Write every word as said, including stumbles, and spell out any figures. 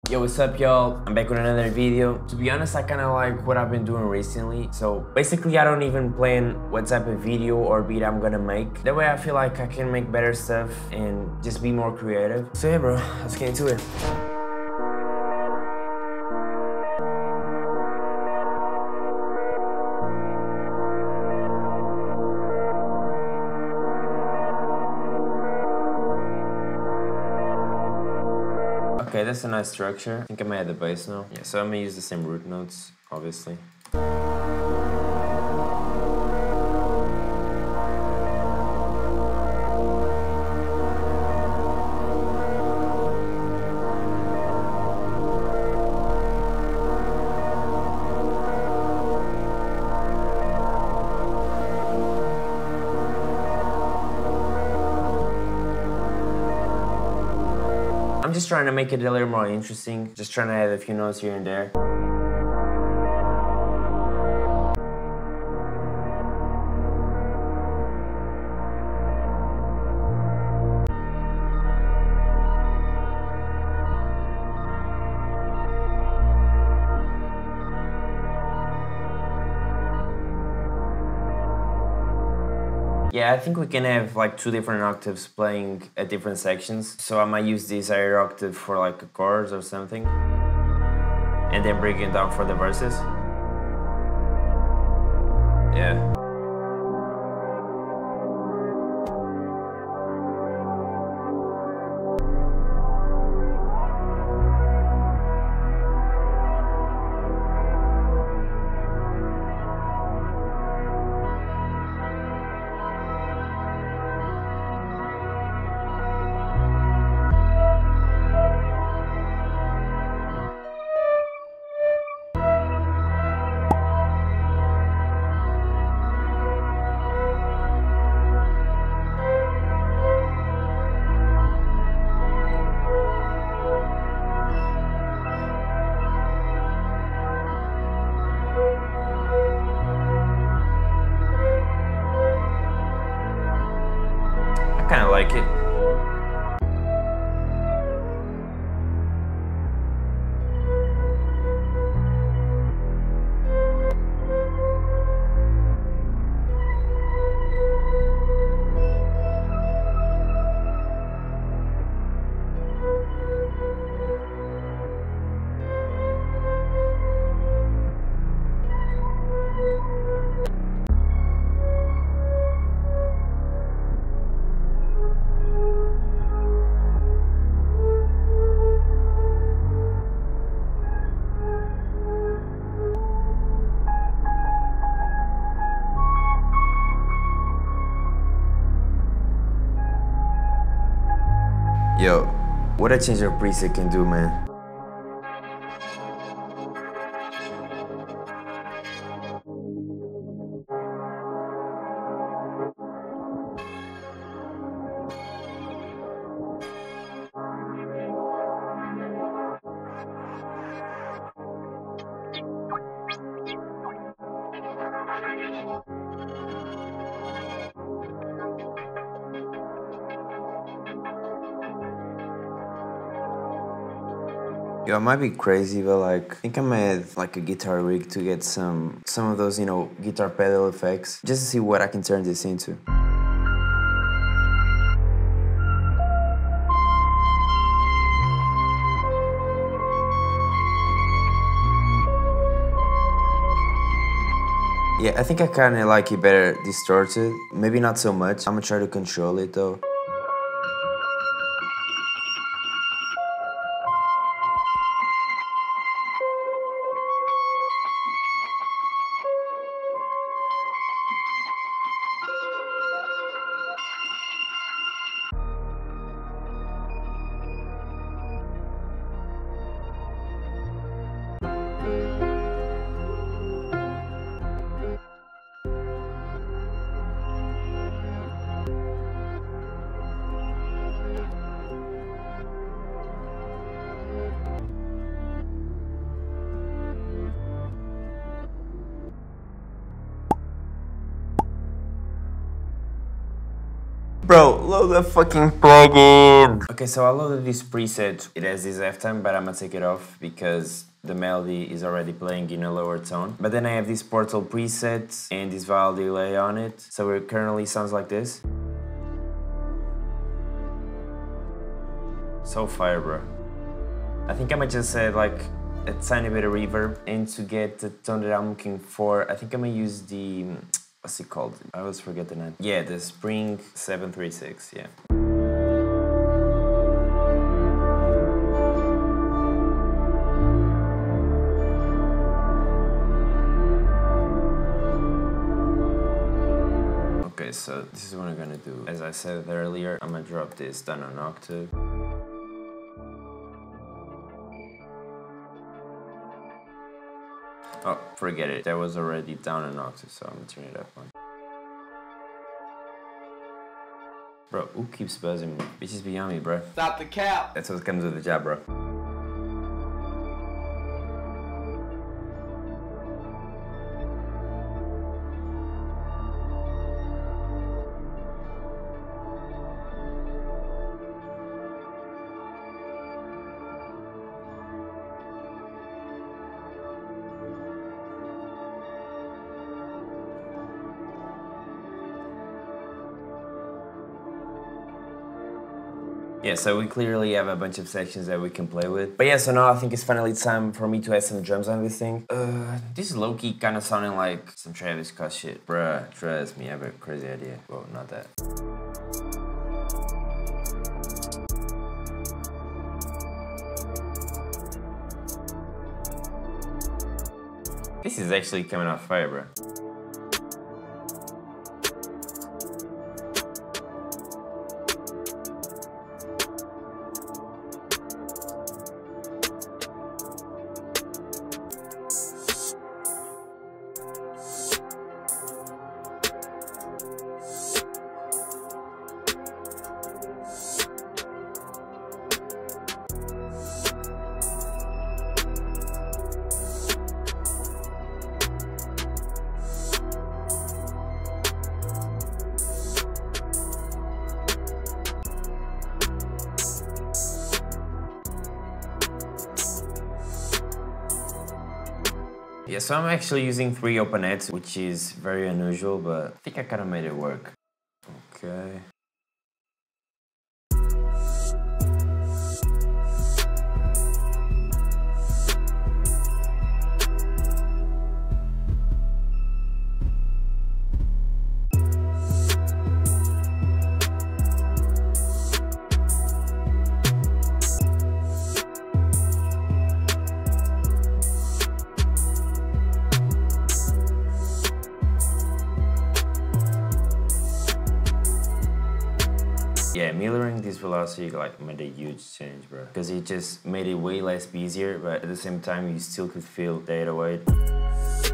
Yo, what's up, y'all? I'm back with another video. To be honest, I kind of like what I've been doing recently. So basically, I don't even plan what type of video or beat I'm gonna make. That way I feel like I can make better stuff and just be more creative. So yeah, bro, let's get into it. Okay, that's a nice structure. I think I might add the bass now. Yeah, so I'm gonna use the same root notes, obviously. I'm just trying to make it a little more interesting, just trying to add a few notes here and there. Yeah, I think we can have like two different octaves playing at different sections. So I might use this higher octave for like a chorus or something. And then bring it down for the verses. Yeah. I kind of like it. Yo, what a change of preset can do, man. Yo, I might be crazy, but like, I think I might add like a guitar rig to get some some of those, you know, guitar pedal effects, just to see what I can turn this into. Yeah, I think I kind of like it better distorted. Maybe not so much. I'm gonna try to control it though. Bro, low the fucking plugin! Okay, so I loaded this preset. It has this F time, but I'm gonna take it off because the melody is already playing in a lower tone. But then I have this Portal preset and this vowel delay on it. So it currently sounds like this. So fire, bro. I think I might just say like a tiny bit of reverb, and to get the tone that I'm looking for, I think I'm gonna use the, what's it called? I always forget the name. Yeah, the Spring seven three six, yeah. Okay, so this is what I'm gonna do. As I said earlier, I'm gonna drop this down an octave. Oh, forget it. That was already down an octave, so I'm gonna turn it up one. Bro, who keeps buzzing me? Bitches beyond me, bro. Stop the cap! That's what comes with the job, bro. Yeah, so we clearly have a bunch of sections that we can play with. But yeah, so now I think it's finally time for me to add some drums on this thing. Uh, this is low-key kind of sounding like some Travis Scott shit. Bruh, trust me, I have a crazy idea. Well, not that. This is actually coming off fire, bro. Yeah, so I'm actually using three open heads, which is very unusual, but I think I kind of made it work. Okay. Yeah, mirroring this velocity like made a huge change, bro. Because it just made it way less busier, but at the same time you still could feel the eight oh eight.